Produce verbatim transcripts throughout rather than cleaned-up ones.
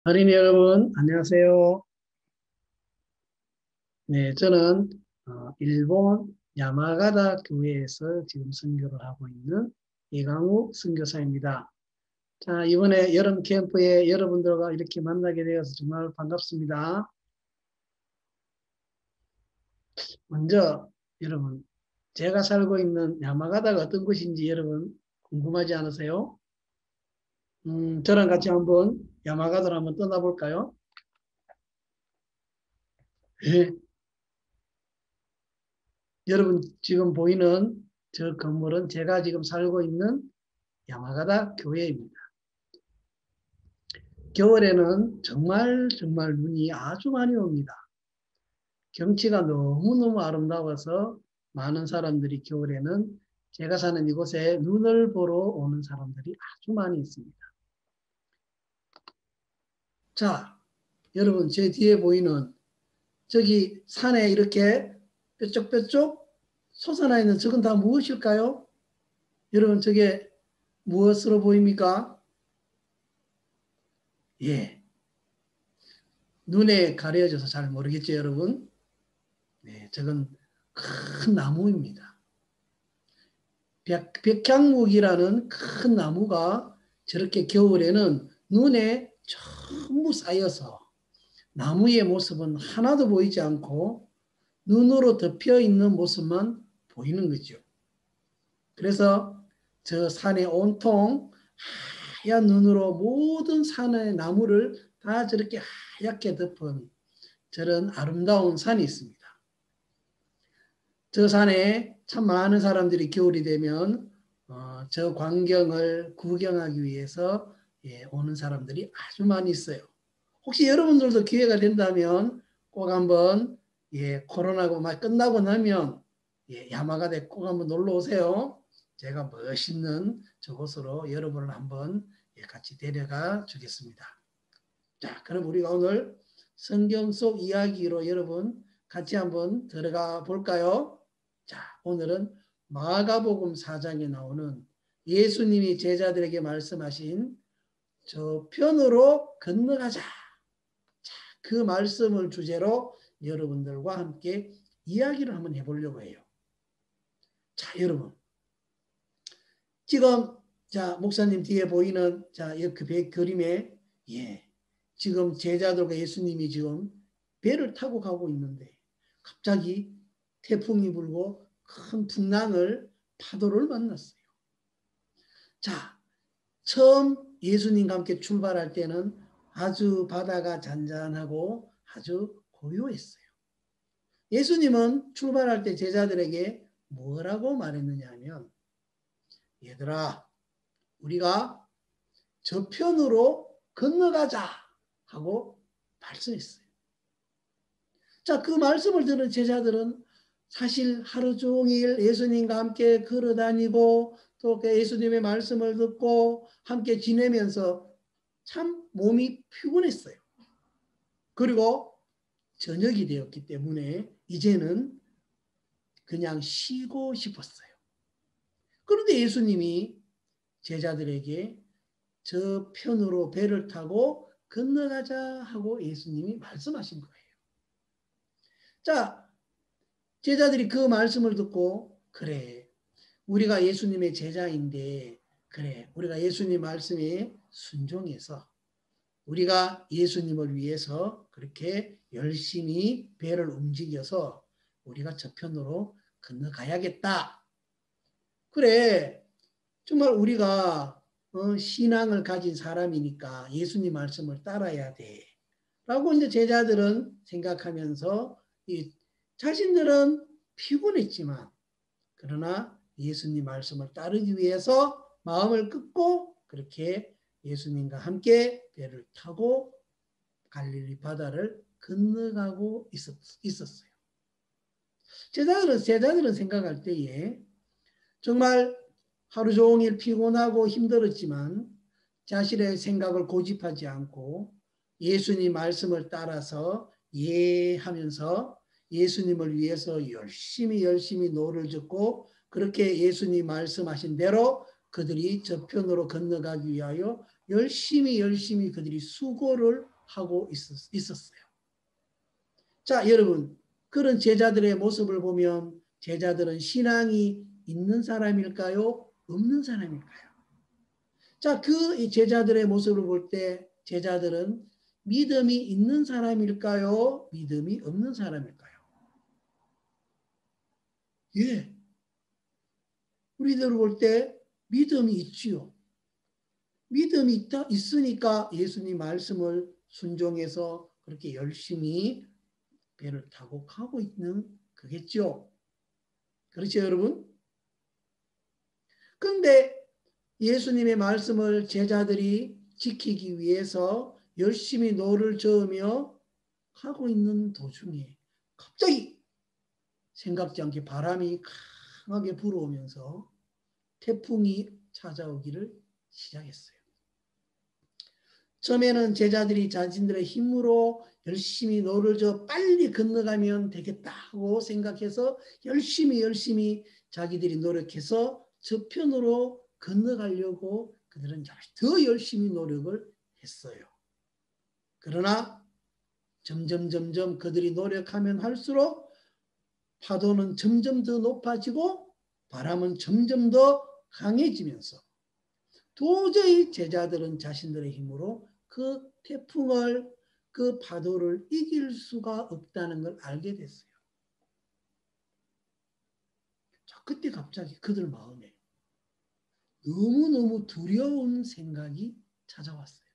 어린이 여러분, 안녕하세요. 네, 저는 어, 일본 야마가다 교회에서 지금 선교를 하고 있는 이강욱 선교사입니다. 자, 이번에 여름 캠프에 여러분들과 이렇게 만나게 되어서 정말 반갑습니다. 먼저 여러분, 제가 살고 있는 야마가다가 어떤 곳인지 여러분 궁금하지 않으세요? 음, 저랑 같이 한번 야마가다를 한번 떠나볼까요? 예, 여러분 지금 보이는 저 건물은 제가 지금 살고 있는 야마가다 교회입니다. 겨울에는 정말 정말 눈이 아주 많이 옵니다. 경치가 너무너무 아름다워서 많은 사람들이 겨울에는 제가 사는 이곳에 눈을 보러 오는 사람들이 아주 많이 있습니다. 자, 여러분 제 뒤에 보이는 저기 산에 이렇게 뾰족뾰족 솟아나 있는 저건 다 무엇일까요? 여러분 저게 무엇으로 보입니까? 예, 눈에 가려져서 잘 모르겠죠, 여러분? 네, 저건 큰 나무입니다. 백, 백향목이라는 큰 나무가 저렇게 겨울에는 눈에 전부 쌓여서 나무의 모습은 하나도 보이지 않고 눈으로 덮여 있는 모습만 보이는 거죠. 그래서 저 산에 온통 하얀 눈으로 모든 산의 나무를 다 저렇게 하얗게 덮은 저런 아름다운 산이 있습니다. 저 산에 참 많은 사람들이 겨울이 되면 어, 저 광경을 구경하기 위해서 예, 오는 사람들이 아주 많이 있어요. 혹시 여러분들도 기회가 된다면 꼭 한번 예, 코로나가 막 끝나고 나면 예, 야마가다에 꼭 한번 놀러 오세요. 제가 멋있는 저곳으로 여러분을 한번 예, 같이 데려가 주겠습니다. 자, 그럼 우리가 오늘 성경 속 이야기로 여러분 같이 한번 들어가 볼까요? 자, 오늘은 마가복음 사 장에 나오는 예수님이 제자들에게 말씀하신 저편으로 건너가자. 자, 그 말씀을 주제로 여러분들과 함께 이야기를 한번 해보려고 해요. 자, 여러분. 지금 자, 목사님 뒤에 보이는 자, 그 그림에 예. 지금 제자들과 예수님이 지금 배를 타고 가고 있는데 갑자기 태풍이 불고 큰 풍랑을 파도를 만났어요. 자, 처음 예수님과 함께 출발할 때는 아주 바다가 잔잔하고 아주 고요했어요. 예수님은 출발할 때 제자들에게 뭐라고 말했느냐 하면 얘들아 우리가 저편으로 건너가자 하고 말씀했어요. 자, 그 말씀을 들은 제자들은 사실 하루 종일 예수님과 함께 걸어 다니고 또 예수님의 말씀을 듣고 함께 지내면서 참 몸이 피곤했어요. 그리고 저녁이 되었기 때문에 이제는 그냥 쉬고 싶었어요. 그런데 예수님이 제자들에게 저 편으로 배를 타고 건너가자 하고 예수님이 말씀하신 거예요. 자, 제자들이 그 말씀을 듣고 그래, 우리가 예수님의 제자인데 그래, 우리가 예수님 말씀에 순종해서 우리가 예수님을 위해서 그렇게 열심히 배를 움직여서 우리가 저편으로 건너가야겠다. 그래, 정말 우리가 어, 신앙을 가진 사람이니까 예수님 말씀을 따라야 돼. 라고 이제 제자들은 생각하면서 이 자신들은 피곤했지만 그러나 예수님 말씀을 따르기 위해서 마음을 끊고 그렇게 예수님과 함께 배를 타고 갈릴리 바다를 건너가고 있었, 있었어요. 제자들은, 제자들은 생각할 때에 정말 하루 종일 피곤하고 힘들었지만 자신의 생각을 고집하지 않고 예수님 말씀을 따라서 예하면서 예수님을 위해서 열심히 열심히 노를 젓고 그렇게 예수님 말씀하신 대로 그들이 저편으로 건너가기 위하여 열심히 열심히 그들이 수고를 하고 있었, 있었어요. 자, 여러분, 그런 제자들의 모습을 보면 제자들은 신앙이 있는 사람일까요? 없는 사람일까요? 자, 그 제자들의 모습을 볼 때 제자들은 믿음이 있는 사람일까요? 믿음이 없는 사람일까요? 예. 우리들 볼 때 믿음이 있지요. 믿음이 있다, 있으니까 예수님 말씀을 순종해서 그렇게 열심히 배를 타고 가고 있는 거겠죠. 그렇죠, 여러분? 그런데 예수님의 말씀을 제자들이 지키기 위해서 열심히 노를 저으며 가고 있는 도중에 갑자기 생각지 않게 바람이 강하게 불어오면서 태풍이 찾아오기를 시작했어요. 처음에는 제자들이 자신들의 힘으로 열심히 노를 저 빨리 건너가면 되겠다고 생각해서 열심히 열심히 자기들이 노력해서 저편으로 건너가려고 그들은 더 열심히 노력을 했어요. 그러나 점점 점점 그들이 노력하면 할수록 파도는 점점 더 높아지고 바람은 점점 더 강해지면서 도저히 제자들은 자신들의 힘으로 그 태풍을, 그 파도를 이길 수가 없다는 걸 알게 됐어요. 자, 그때 갑자기 그들 마음에 너무너무 두려운 생각이 찾아왔어요.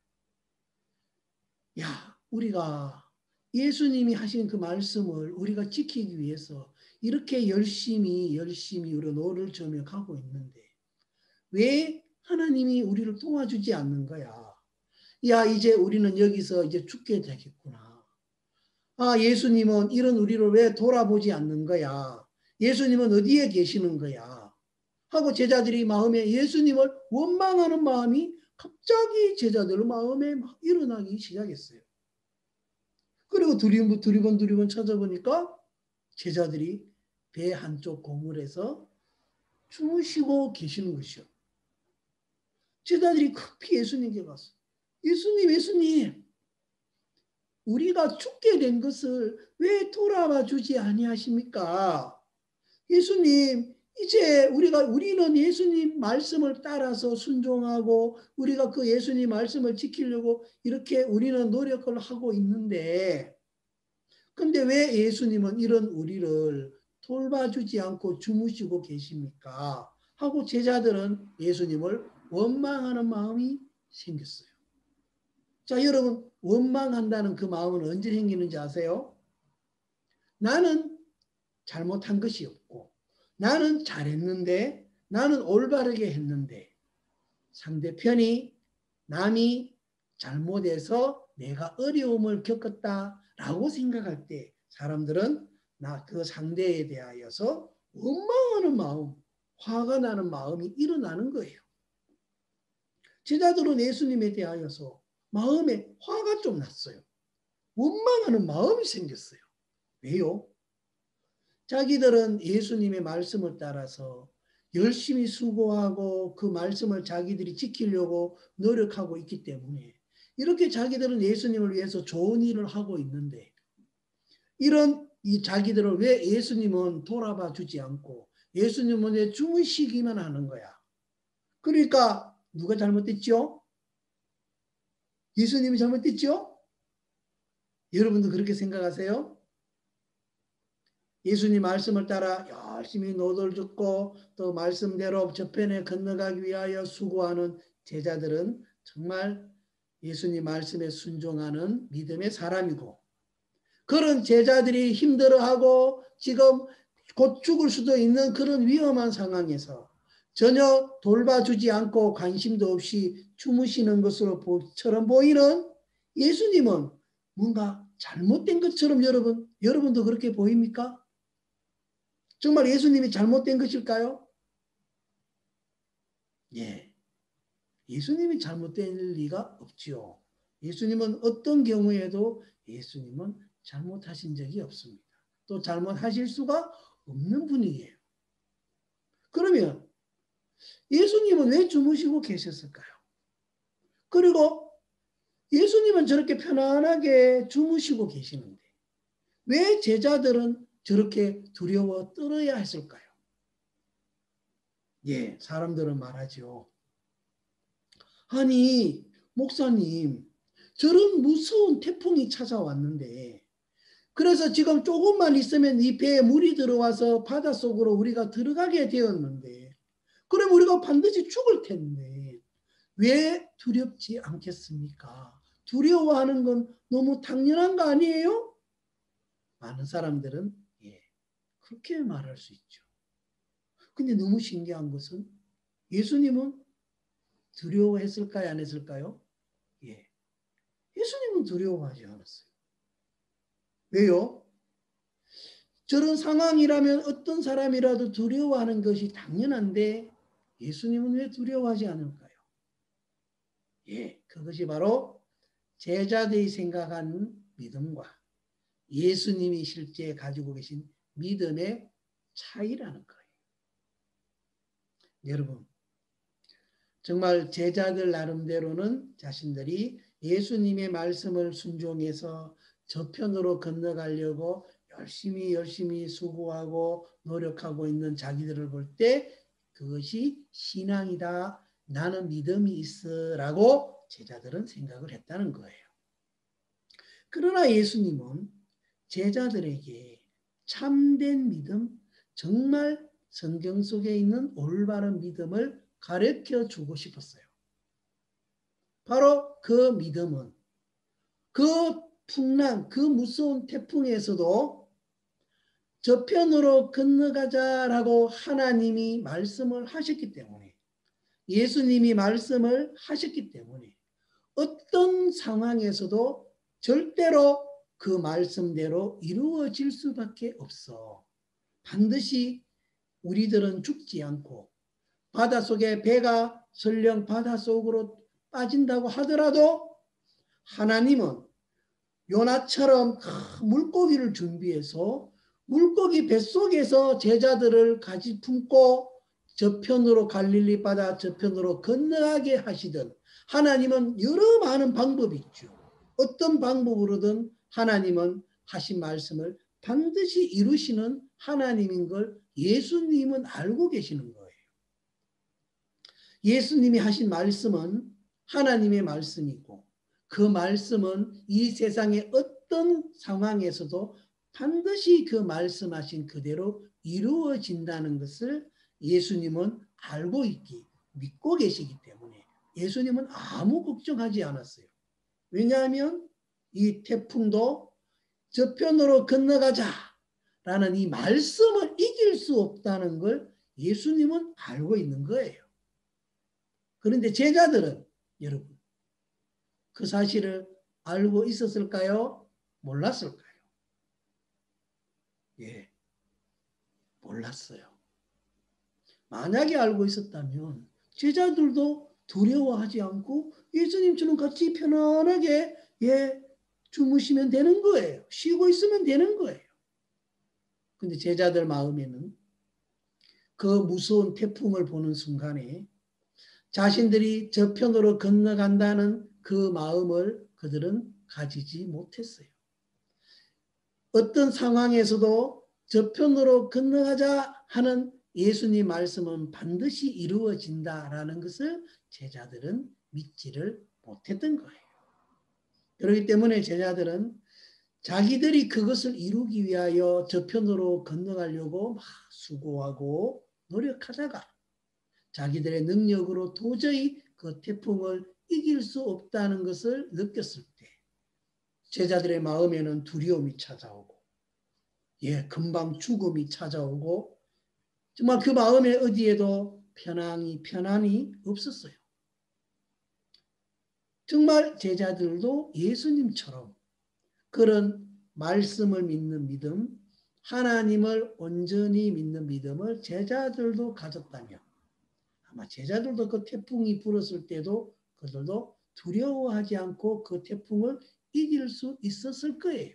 야, 우리가 예수님이 하신 그 말씀을 우리가 지키기 위해서 이렇게 열심히 열심히 우리가 노를 저으며 가고 있는데 왜 하나님이 우리를 도와주지 않는 거야? 야, 이제 우리는 여기서 이제 죽게 되겠구나. 아, 예수님은 이런 우리를 왜 돌아보지 않는 거야? 예수님은 어디에 계시는 거야? 하고 제자들이 마음에 예수님을 원망하는 마음이 갑자기 제자들 마음에 막 일어나기 시작했어요. 그리고 두리번 두리번 두리번 찾아보니까 제자들이 배 한쪽 고물에서 주무시고 계시는 것이요. 제자들이 급히 예수님께 갔어. 예수님, 예수님, 우리가 죽게 된 것을 왜 돌아봐 주지 아니하십니까? 예수님, 이제 우리가 우리는 예수님 말씀을 따라서 순종하고 우리가 그 예수님 말씀을 지키려고 이렇게 우리는 노력을 하고 있는데, 근데 왜 예수님은 이런 우리를 돌봐주지 않고 주무시고 계십니까? 하고 제자들은 예수님을 원망하는 마음이 생겼어요. 자, 여러분, 원망한다는 그 마음은 언제 생기는지 아세요? 나는 잘못한 것이 없고 나는 잘했는데 나는 올바르게 했는데 상대편이 남이 잘못해서 내가 어려움을 겪었다라고 생각할 때 사람들은 나 그 상대에 대하여서 원망하는 마음, 화가 나는 마음이 일어나는 거예요. 제자들은 예수님에 대하여서 마음에 화가 좀 났어요. 원망하는 마음이 생겼어요. 왜요? 자기들은 예수님의 말씀을 따라서 열심히 수고하고 그 말씀을 자기들이 지키려고 노력하고 있기 때문에 이렇게 자기들은 예수님을 위해서 좋은 일을 하고 있는데 이런 이 자기들을 왜 예수님은 돌아봐 주지 않고 예수님은 왜 주무시기만 하는 거야. 그러니까 누가 잘못됐죠? 예수님이 잘못됐죠? 여러분도 그렇게 생각하세요? 예수님 말씀을 따라 열심히 노를 젓고 또 말씀대로 저편에 건너가기 위하여 수고하는 제자들은 정말 예수님 말씀에 순종하는 믿음의 사람이고 그런 제자들이 힘들어하고 지금 곧 죽을 수도 있는 그런 위험한 상황에서 전혀 돌봐주지 않고 관심도 없이 주무시는 것으로처럼 보이는 예수님은 뭔가 잘못된 것처럼 여러분, 여러분도 그렇게 보입니까? 정말 예수님이 잘못된 것일까요? 예. 예수님이 잘못된 리가 없지요. 예수님은 어떤 경우에도 예수님은 잘못하신 적이 없습니다. 또 잘못하실 수가 없는 분이에요. 그러면 예수님은 왜 주무시고 계셨을까요? 그리고 예수님은 저렇게 편안하게 주무시고 계시는데 왜 제자들은 저렇게 두려워 떨어야 했을까요? 예, 사람들은 말하죠. 아니, 목사님, 저런 무서운 태풍이 찾아왔는데 그래서 지금 조금만 있으면 이 배에 물이 들어와서 바닷속으로 우리가 들어가게 되었는데 그럼 우리가 반드시 죽을 텐데 왜 두렵지 않겠습니까? 두려워하는 건 너무 당연한 거 아니에요? 많은 사람들은 예, 그렇게 말할 수 있죠. 근데 너무 신기한 것은 예수님은 두려워했을까요? 안 했을까요? 예, 예수님은 두려워하지 않았어요. 왜요? 저런 상황이라면 어떤 사람이라도 두려워하는 것이 당연한데 예수님은 왜 두려워하지 않을까요? 예, 그것이 바로 제자들이 생각하는 믿음과 예수님이 실제 가지고 계신 믿음의 차이라는 거예요. 여러분, 정말 제자들 나름대로는 자신들이 예수님의 말씀을 순종해서 저편으로 건너가려고 열심히 열심히 수고하고 노력하고 있는 자기들을 볼 때 그것이 신앙이다. 나는 믿음이 있어라고 제자들은 생각을 했다는 거예요. 그러나 예수님은 제자들에게 참된 믿음, 정말 성경 속에 있는 올바른 믿음을 가르쳐 주고 싶었어요. 바로 그 믿음은 그 풍랑, 그 무서운 태풍에서도 저편으로 건너가자라고 하나님이 말씀을 하셨기 때문에 예수님이 말씀을 하셨기 때문에 어떤 상황에서도 절대로 그 말씀대로 이루어질 수밖에 없어. 반드시 우리들은 죽지 않고 바닷속에 배가 설령 바닷속으로 빠진다고 하더라도 하나님은 요나처럼 물고기를 준비해서 물고기 뱃속에서 제자들을 가지 품고 저편으로 갈릴리 바다 저편으로 건너가게 하시던 하나님은 여러 많은 방법이 있죠. 어떤 방법으로든 하나님은 하신 말씀을 반드시 이루시는 하나님인 걸 예수님은 알고 계시는 거예요. 예수님이 하신 말씀은 하나님의 말씀이고 그 말씀은 이 세상의 어떤 상황에서도 반드시 그 말씀하신 그대로 이루어진다는 것을 예수님은 알고 있기, 믿고 계시기 때문에 예수님은 아무 걱정하지 않았어요. 왜냐하면 이 태풍도 저편으로 건너가자라는 이 말씀을 이길 수 없다는 걸 예수님은 알고 있는 거예요. 그런데 제자들은 여러분 그 사실을 알고 있었을까요? 몰랐을까요? 예, 몰랐어요. 만약에 알고 있었다면 제자들도 두려워하지 않고 예수님처럼 같이 편안하게 예, 주무시면 되는 거예요. 쉬고 있으면 되는 거예요. 근데 제자들 마음에는 그 무서운 태풍을 보는 순간에 자신들이 저편으로 건너간다는 그 마음을 그들은 가지지 못했어요. 어떤 상황에서도 저편으로 건너가자 하는 예수님 말씀은 반드시 이루어진다라는 것을 제자들은 믿지를 못했던 거예요. 그렇기 때문에 제자들은 자기들이 그것을 이루기 위하여 저편으로 건너가려고 막 수고하고 노력하다가 자기들의 능력으로 도저히 그 태풍을 이길 수 없다는 것을 느꼈을 때 제자들의 마음에는 두려움이 찾아오고 예, 금방 죽음이 찾아오고 정말 그 마음의 어디에도 편안이 편안이 없었어요. 정말 제자들도 예수님처럼 그런 말씀을 믿는 믿음, 하나님을 온전히 믿는 믿음을 제자들도 가졌다면 아마 제자들도 그 태풍이 불었을 때도 그들도 두려워하지 않고 그 태풍을 이길 수 있었을 거예요.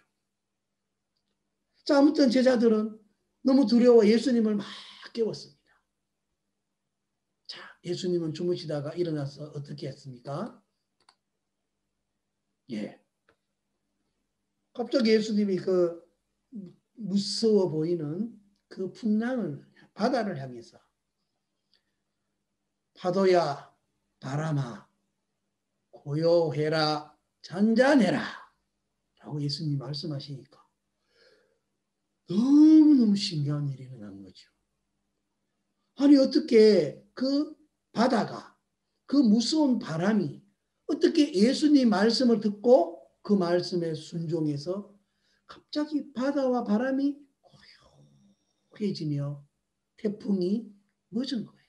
자, 아무튼 제자들은 너무 두려워 예수님을 막 깨웠습니다. 자, 예수님은 주무시다가 일어나서 어떻게 했습니까? 예. 갑자기 예수님이 그 무서워 보이는 그 풍랑을 바다를 향해서 파도야 바람아 고요해라 잔잔해라 라고 예수님이 말씀하시니까 너무너무 신기한 일이 일어난 거죠. 아니 어떻게 그 바다가 그 무서운 바람이 어떻게 예수님 말씀을 듣고 그 말씀에 순종해서 갑자기 바다와 바람이 고요해지며 태풍이 멎은 거예요.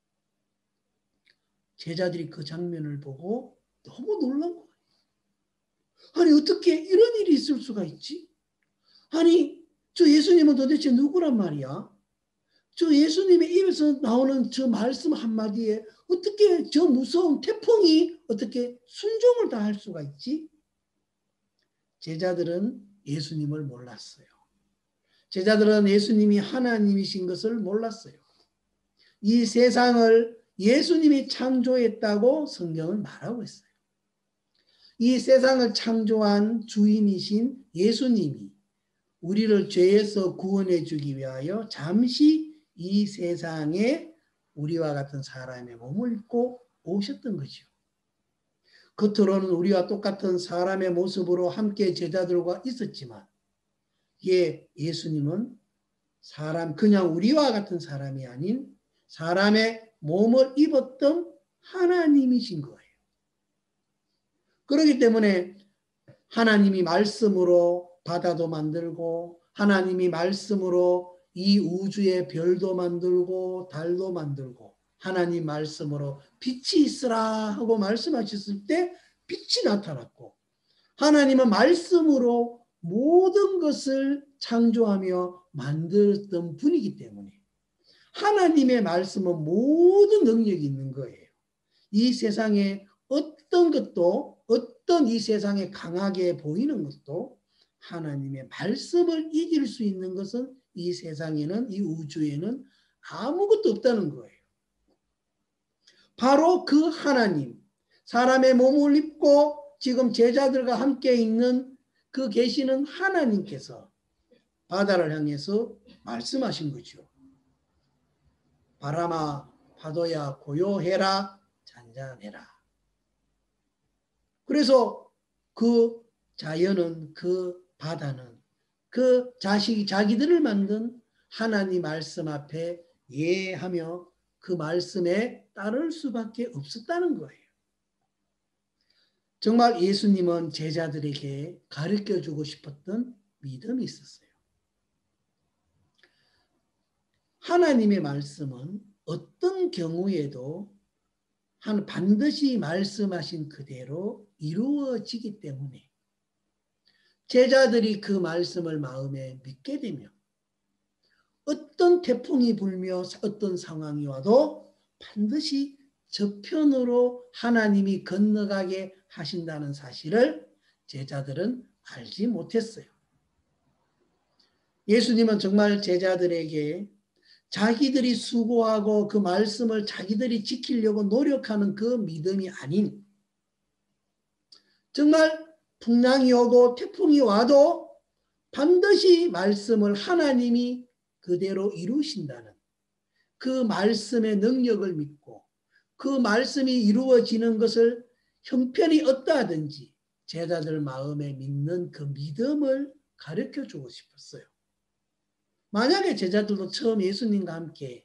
제자들이 그 장면을 보고 너무 놀란 거예요. 아니 어떻게 이런 일이 있을 수가 있지? 아니 저 예수님은 도대체 누구란 말이야? 저 예수님의 입에서 나오는 저 말씀 한마디에 어떻게 저 무서운 태풍이 어떻게 순종을 다 할 수가 있지? 제자들은 예수님을 몰랐어요. 제자들은 예수님이 하나님이신 것을 몰랐어요. 이 세상을 예수님이 창조했다고 성경은 말하고 있어요. 이 세상을 창조한 주인이신 예수님이 우리를 죄에서 구원해 주기 위하여 잠시 이 세상에 우리와 같은 사람의 몸을 입고 오셨던 거죠. 겉으로는 우리와 똑같은 사람의 모습으로 함께 제자들과 있었지만 예, 예수님은 사람 그냥 우리와 같은 사람이 아닌 사람의 몸을 입었던 하나님이신 거예요. 그렇기 때문에 하나님이 말씀으로 바다도 만들고 하나님이 말씀으로 이 우주의 별도 만들고 달도 만들고 하나님 말씀으로 빛이 있으라 하고 말씀하셨을 때 빛이 나타났고 하나님은 말씀으로 모든 것을 창조하며 만들었던 분이기 때문에 하나님의 말씀은 모든 능력이 있는 거예요. 이 세상에 어떤 것도 어떤 이 세상에 강하게 보이는 것도 하나님의 말씀을 이길 수 있는 것은 이 세상에는 이 우주에는 아무것도 없다는 거예요. 바로 그 하나님 사람의 몸을 입고 지금 제자들과 함께 있는 그 계시는 하나님께서 바다를 향해서 말씀하신 거죠. 바람아 파도야 고요해라 잔잔해라. 그래서 그 자연은 그 바다는 그 자식이 자기들을 만든 하나님 말씀 앞에 예하며 그 말씀에 따를 수밖에 없었다는 거예요. 정말 예수님은 제자들에게 가르쳐주고 싶었던 믿음이 있었어요. 하나님의 말씀은 어떤 경우에도 반드시 말씀하신 그대로 이루어지기 때문에 제자들이 그 말씀을 마음에 믿게 되면 어떤 태풍이 불며 어떤 상황이 와도 반드시 저편으로 하나님이 건너가게 하신다는 사실을 제자들은 알지 못했어요. 예수님은 정말 제자들에게 자기들이 수고하고 그 말씀을 자기들이 지키려고 노력하는 그 믿음이 아닌 정말 풍랑이 오고 태풍이 와도 반드시 말씀을 하나님이 그대로 이루신다는 그 말씀의 능력을 믿고 그 말씀이 이루어지는 것을 형편이 어떠하든지 제자들 마음에 믿는 그 믿음을 가르쳐 주고 싶었어요. 만약에 제자들도 처음 예수님과 함께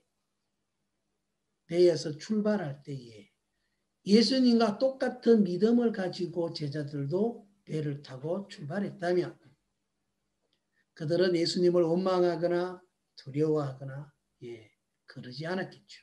배에서 출발할 때에 예수님과 똑같은 믿음을 가지고 제자들도 배를 타고 출발했다면 그들은 예수님을 원망하거나 두려워하거나 예, 그러지 않았겠죠.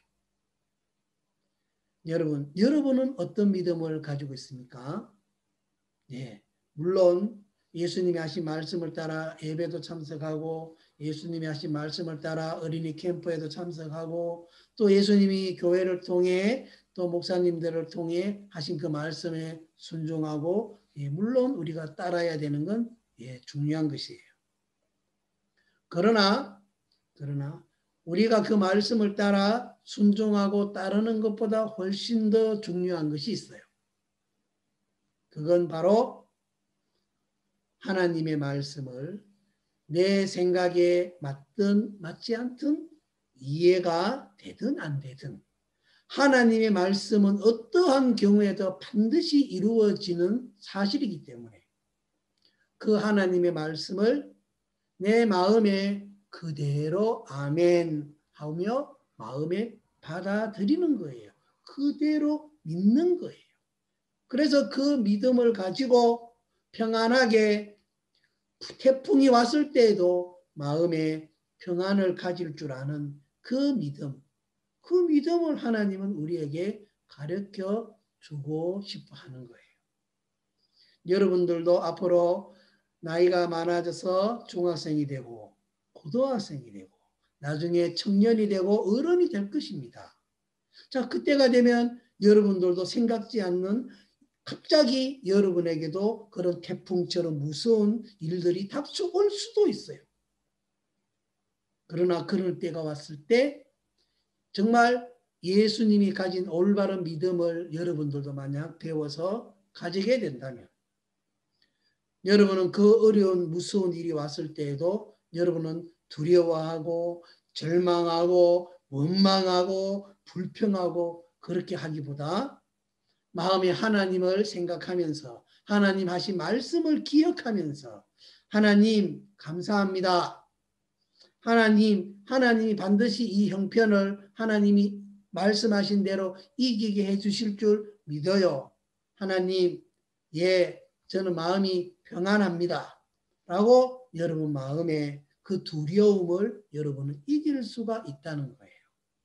여러분, 여러분은 어떤 믿음을 가지고 있습니까? 예, 물론 예수님이 하신 말씀을 따라 예배도 참석하고 예수님이 하신 말씀을 따라 어린이 캠프에도 참석하고 또 예수님이 교회를 통해 또 목사님들을 통해 하신 그 말씀에 순종하고 예, 물론 우리가 따라야 되는 건 예, 중요한 것이에요. 그러나 그러나 우리가 그 말씀을 따라 순종하고 따르는 것보다 훨씬 더 중요한 것이 있어요. 그건 바로 하나님의 말씀을 내 생각에 맞든 맞지 않든 이해가 되든 안 되든 하나님의 말씀은 어떠한 경우에도 반드시 이루어지는 사실이기 때문에 그 하나님의 말씀을 내 마음에 그대로 아멘 하며 마음에 받아들이는 거예요. 그대로 믿는 거예요. 그래서 그 믿음을 가지고 평안하게 태풍이 왔을 때에도 마음에 평안을 가질 줄 아는 그 믿음, 그 믿음을 하나님은 우리에게 가르쳐 주고 싶어 하는 거예요. 여러분들도 앞으로 나이가 많아져서 중학생이 되고 고등학생이 되고 나중에 청년이 되고 어른이 될 것입니다. 자, 그때가 되면 여러분들도 생각지 않는 갑자기 여러분에게도 그런 태풍처럼 무서운 일들이 닥쳐올 수도 있어요. 그러나 그럴 때가 왔을 때 정말 예수님이 가진 올바른 믿음을 여러분들도 만약 배워서 가지게 된다면 여러분은 그 어려운 무서운 일이 왔을 때에도 여러분은 두려워하고 절망하고 원망하고 불평하고 그렇게 하기보다 마음에 하나님을 생각하면서 하나님 하신 말씀을 기억하면서 하나님 감사합니다. 하나님, 하나님이 반드시 이 형편을 하나님이 말씀하신 대로 이기게 해주실 줄 믿어요. 하나님, 예, 저는 마음이 평안합니다. 라고 여러분 마음에 그 두려움을 여러분은 이길 수가 있다는 거예요.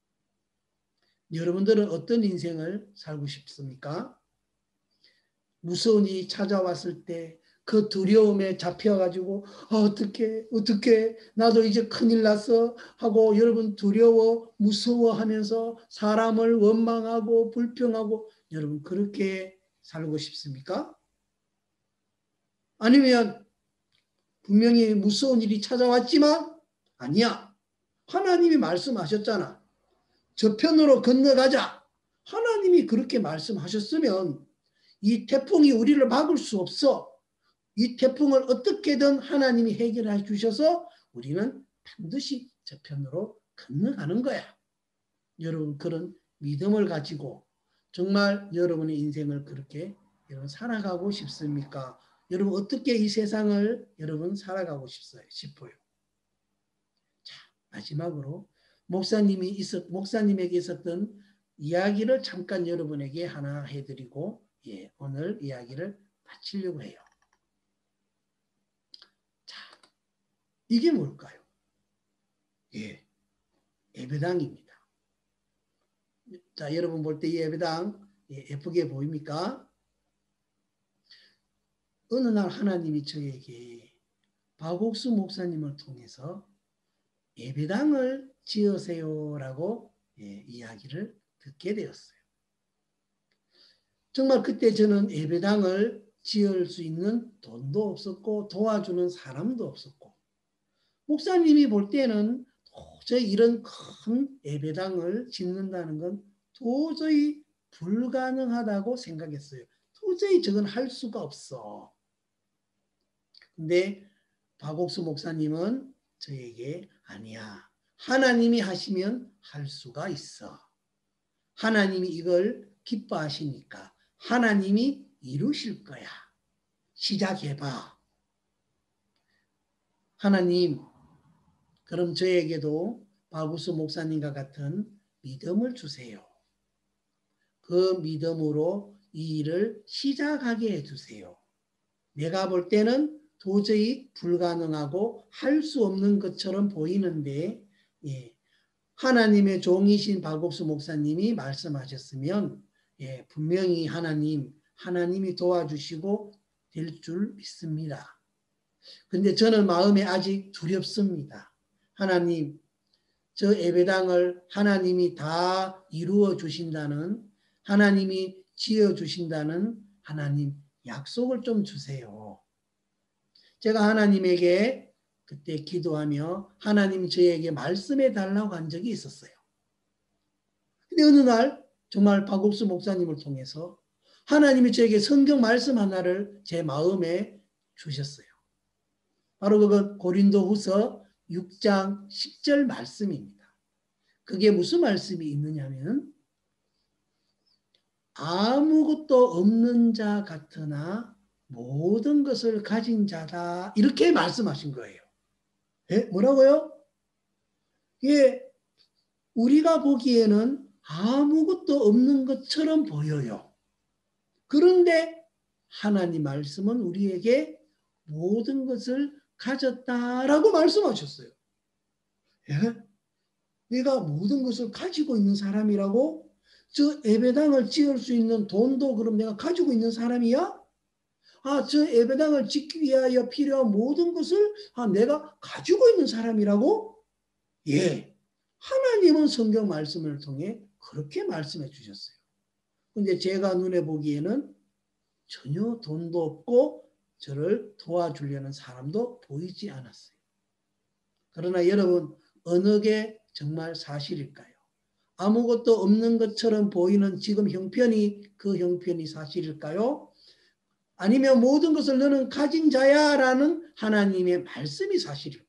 여러분들은 어떤 인생을 살고 싶습니까? 무서운 일이 찾아왔을 때 그 두려움에 잡혀가지고 아, 어떻게 어떻게 나도 이제 큰일 났어 하고 여러분 두려워 무서워하면서 사람을 원망하고 불평하고 여러분 그렇게 살고 싶습니까? 아니면 분명히 무서운 일이 찾아왔지만 아니야. 하나님이 말씀하셨잖아. 저편으로 건너가자. 하나님이 그렇게 말씀하셨으면 이 태풍이 우리를 막을 수 없어. 이 태풍을 어떻게든 하나님이 해결해 주셔서 우리는 반드시 저편으로 건너가는 거야. 여러분 그런 믿음을 가지고 정말 여러분의 인생을 그렇게 여러분 살아가고 싶습니까? 여러분 어떻게 이 세상을 여러분 살아가고 싶어요? 자, 마지막으로 목사님이 있었, 목사님에게 있었던 이야기를 잠깐 여러분에게 하나 해드리고 예, 오늘 이야기를 마치려고 해요. 자, 이게 뭘까요? 예, 예배당입니다. 자, 여러분 볼 때 이 예배당 예, 예쁘게 보입니까? 어느 날 하나님이 저에게 박옥수 목사님을 통해서 예배당을 지으세요라고 예, 이야기를 듣게 되었어요. 정말 그때 저는 예배당을 지을 수 있는 돈도 없었고 도와주는 사람도 없었고 목사님이 볼 때는 도저히 이런 큰 예배당을 짓는다는 건 도저히 불가능하다고 생각했어요. 도저히 저건 할 수가 없어. 근데 박옥수 목사님은 저에게 아니야. 하나님이 하시면 할 수가 있어. 하나님이 이걸 기뻐하시니까 하나님이 이루실 거야. 시작해봐. 하나님, 그럼 저에게도 박우수 목사님과 같은 믿음을 주세요. 그 믿음으로 이 일을 시작하게 해주세요. 내가 볼 때는 도저히 불가능하고 할 수 없는 것처럼 보이는데 예, 하나님의 종이신 박옥수 목사님이 말씀하셨으면 예, 분명히 하나님, 하나님이 도와주시고 될 줄 믿습니다. 근데 저는 마음에 아직 두렵습니다. 하나님, 저 예배당을 하나님이 다 이루어 주신다는, 하나님이 지어 주신다는 하나님 약속을 좀 주세요. 제가 하나님에게 그때 기도하며 하나님이 저에게 말씀해 달라고 한 적이 있었어요. 근데 어느 날 정말 박옥수 목사님을 통해서 하나님이 저에게 성경 말씀 하나를 제 마음에 주셨어요. 바로 그건 고린도후서 육 장 십 절 말씀입니다. 그게 무슨 말씀이 있느냐면 아무것도 없는 자 같으나 모든 것을 가진 자다. 이렇게 말씀하신 거예요. 예? 뭐라고요? 예, 우리가 보기에는 아무것도 없는 것처럼 보여요. 그런데 하나님 말씀은 우리에게 모든 것을 가졌다라고 말씀하셨어요. 예? 내가 모든 것을 가지고 있는 사람이라고? 저 예배당을 지을 수 있는 돈도 그럼 내가 가지고 있는 사람이야? 아, 저 예배당을 짓기 위하여 필요한 모든 것을 아, 내가 가지고 있는 사람이라고? 예. 하나님은 성경 말씀을 통해 그렇게 말씀해 주셨어요. 근데 제가 눈에 보기에는 전혀 돈도 없고 저를 도와주려는 사람도 보이지 않았어요. 그러나 여러분, 어느 게 정말 사실일까요? 아무것도 없는 것처럼 보이는 지금 형편이 그 형편이 사실일까요? 아니면 모든 것을 너는 가진 자야 라는 하나님의 말씀이 사실일까요?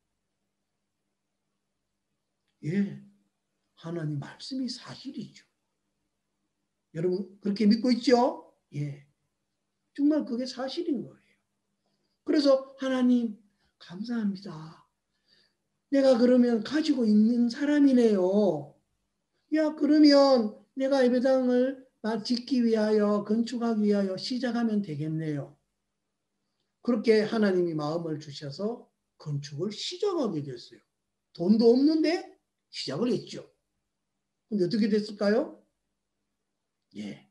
예, 하나님 말씀이 사실이죠. 여러분 그렇게 믿고 있죠? 예, 정말 그게 사실인 거예요. 그래서 하나님 감사합니다. 내가 그러면 가지고 있는 사람이네요. 야, 그러면 내가 예배당을 짓기 위하여 건축하기 위하여 시작하면 되겠네요. 그렇게 하나님이 마음을 주셔서 건축을 시작하게 됐어요. 돈도 없는데 시작을 했죠. 근데 어떻게 됐을까요? 예.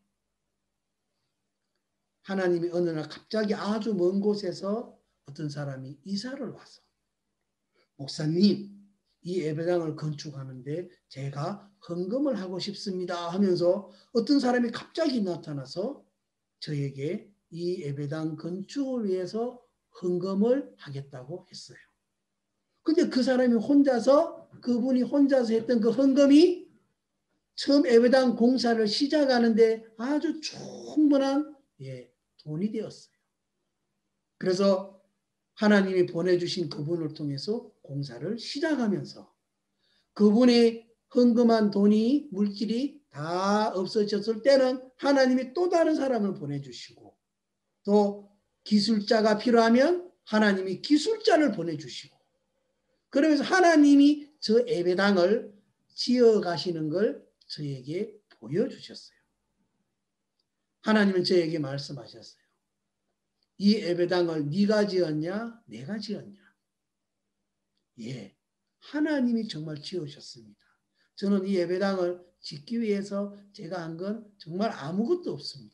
하나님이 어느 날 갑자기 아주 먼 곳에서 어떤 사람이 이사를 와서 목사님, 이 예배당을 건축하는데 제가 헌금을 하고 싶습니다 하면서 어떤 사람이 갑자기 나타나서 저에게 이 예배당 건축을 위해서 헌금을 하겠다고 했어요. 근데 그 사람이 혼자서 그분이 혼자서 했던 그 헌금이 처음 예배당 공사를 시작하는데 아주 충분한 예, 돈이 되었어요. 그래서 하나님이 보내주신 그분을 통해서 공사를 시작하면서 그분이 헌금한 돈이 물질이 다 없어졌을 때는 하나님이 또 다른 사람을 보내주시고 또 기술자가 필요하면 하나님이 기술자를 보내주시고 그러면서 하나님이 저 예배당을 지어가시는 걸 저에게 보여주셨어요. 하나님은 저에게 말씀하셨어요. 이 예배당을 네가 지었냐? 내가 지었냐? 예, 하나님이 정말 지으셨습니다. 저는 이 예배당을 짓기 위해서 제가 한 건 정말 아무것도 없습니다.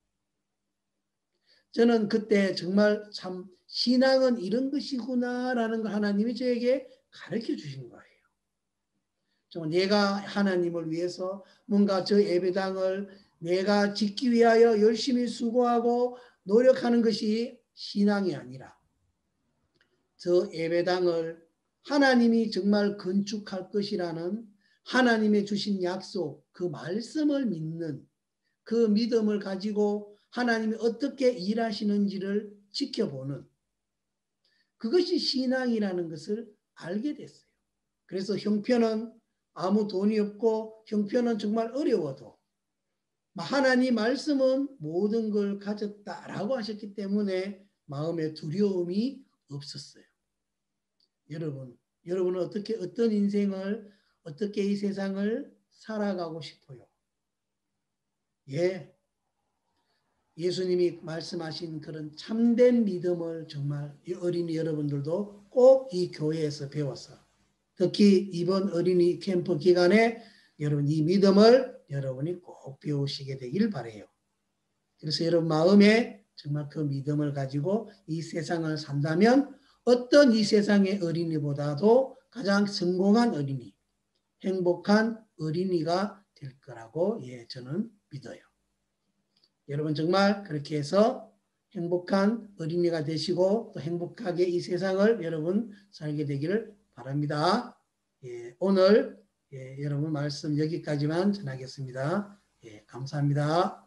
저는 그때 정말 참 신앙은 이런 것이구나라는 걸 하나님이 저에게 가르쳐 주신 거예요. 정말 내가 하나님을 위해서 뭔가 저 예배당을 내가 짓기 위하여 열심히 수고하고 노력하는 것이 신앙이 아니라 저 예배당을 하나님이 정말 건축할 것이라는 하나님의 주신 약속, 그 말씀을 믿는 그 믿음을 가지고 하나님이 어떻게 일하시는지를 지켜보는 그것이 신앙이라는 것을 알게 됐어요. 그래서 형편은 아무 돈이 없고 형편은 정말 어려워도 하나님 말씀은 모든 걸 가졌다라고 하셨기 때문에 마음에 두려움이 없었어요. 여러분, 여러분은 어떻게 어떤 인생을 어떻게 이 세상을 살아가고 싶어요? 예, 예수님이 말씀하신 그런 참된 믿음을 정말 이 어린이 여러분들도 꼭 이 교회에서 배워서 특히 이번 어린이 캠프 기간에 여러분 이 믿음을 여러분이 꼭 배우시게 되길 바라요. 그래서 여러분 마음에 정말 그 믿음을 가지고 이 세상을 산다면 어떤 이 세상의 어린이보다도 가장 성공한 어린이, 행복한 어린이가 될 거라고 예, 저는 믿어요. 여러분 정말 그렇게 해서 행복한 어린이가 되시고 또 행복하게 이 세상을 여러분 살게 되기를 바랍니다. 예, 오늘 예, 여러분 말씀 여기까지만 전하겠습니다. 예, 감사합니다.